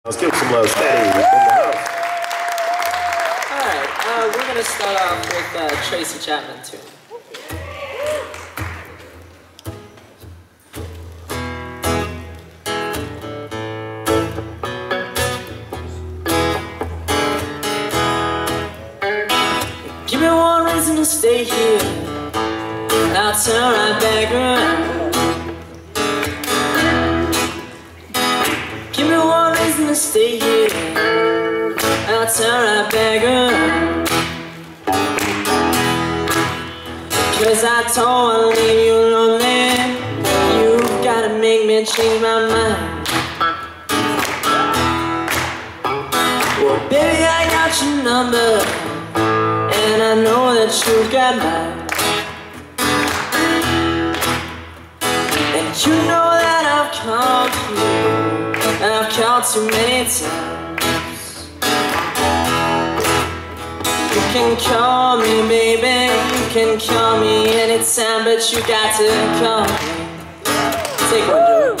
Let's give some love, Steady in the house. Alright, we're gonna start off with Tracy Chapman too. Give me one reason to stay here, and I'll turn right back around. Give me one reason to stay here, and I'll turn right back around. Cause I don't wanna leave you lonely. You've gotta make me change my mind. Well, baby, I got your number, and I know that you've got mine. And you know that I've called you, and I've called too many times. You can call me, baby, you can call me anytime, but you got to call me. Take one, Joe.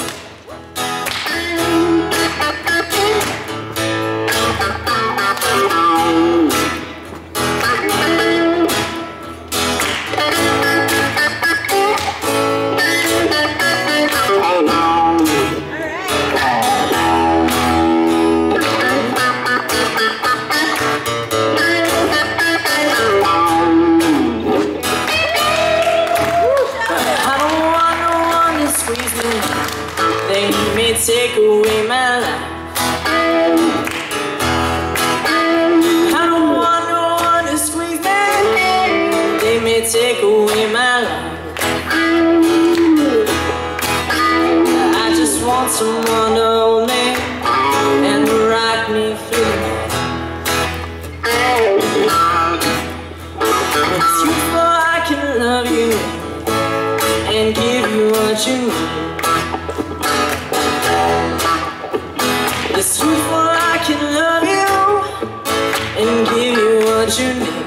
They may take away my life. I don't want no one to squeeze me. They may take away my life. I just want someone to hold me and rock me through the night. With you, I can love you and give you what you need. It's truthful, I can love you and give you what you need.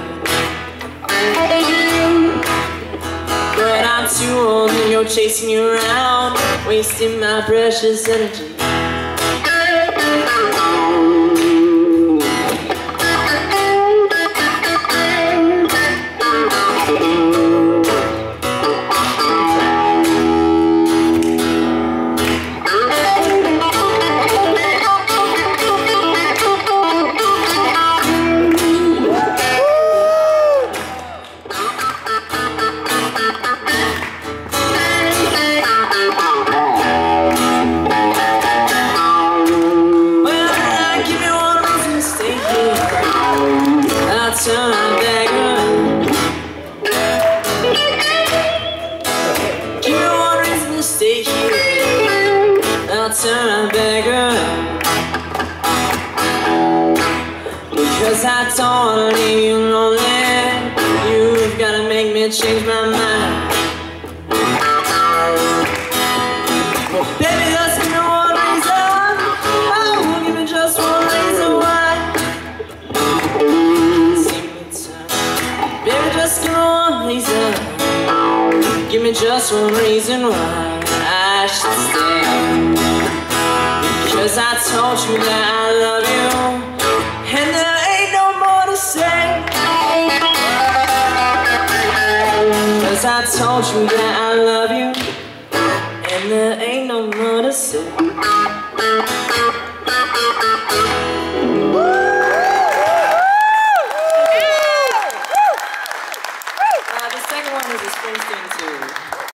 But I'm too old and you're chasing you around, wasting my precious energy. Turn back around. Give me one reason to stay here, I'll turn back around. Because I don't wanna leave you lonely. You've gotta make me change my mind. Well, baby, just give me one reason. Oh, give me just one reason why. Baby, just give me one reason. Give me just one reason why I should stay. Because I told you that I love you, and there ain't no more to say. Because I told you that I love you, and there ain't no more to say. The second one is a Springsteen too.